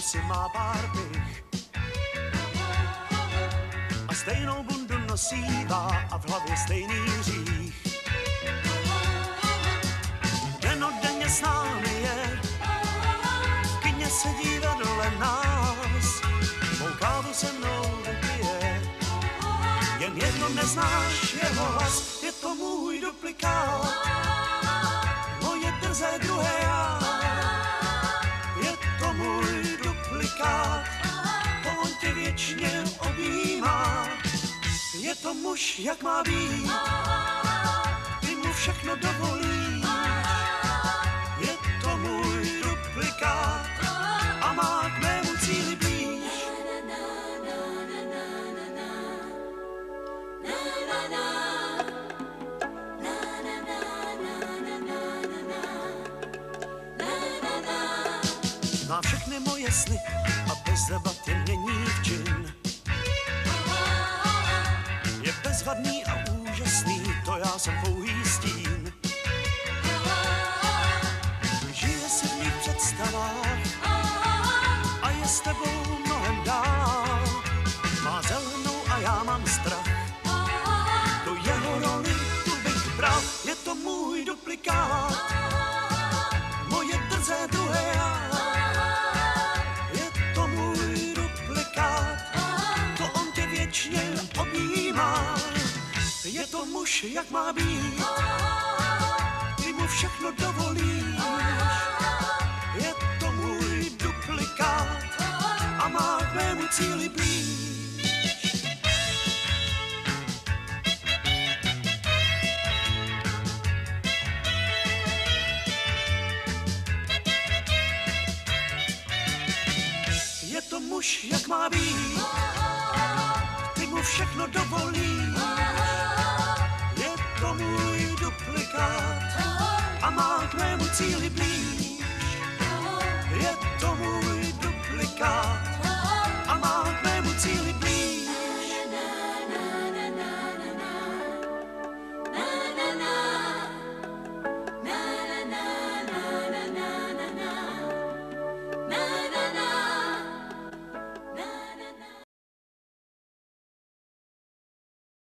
pusy má pár pich a stejnou bundu nosívá a v hlavě stejný hřích. Dennodenně s námi je, v kyně sedí vedle nás, mou kávu se mnou vypije, jen jedno neznáš jeho hlas, je to můj duplikát, moje drzé druhé já, je to můj duplikát, to on tě věčně objímá, je to muž, jak má být, ty mu všechno dovolíš, je to můj duplikát a má k mému cíli blíž. Zná všechny moje sny a bez debat je mění v čin. Je bezvadný a úžasný, to já jsem pouhý stín. Žije si v mých představách a je s tebou mnohem dál. Má zelenou a já mám strach, tu jeho roli tu bych bral. Je to můj duplikát, moje drzé druhé já. Je to můj duplikát, to on tě věčně objímá. Je to muž, jak má být, ty mu všechno dovolíš. Je to můj duplikát a má k mému cíli blíž. Je to muž, jak má být, ty mu všechno dovolíš. Je to můj duplikát a má k mému cíli blíž.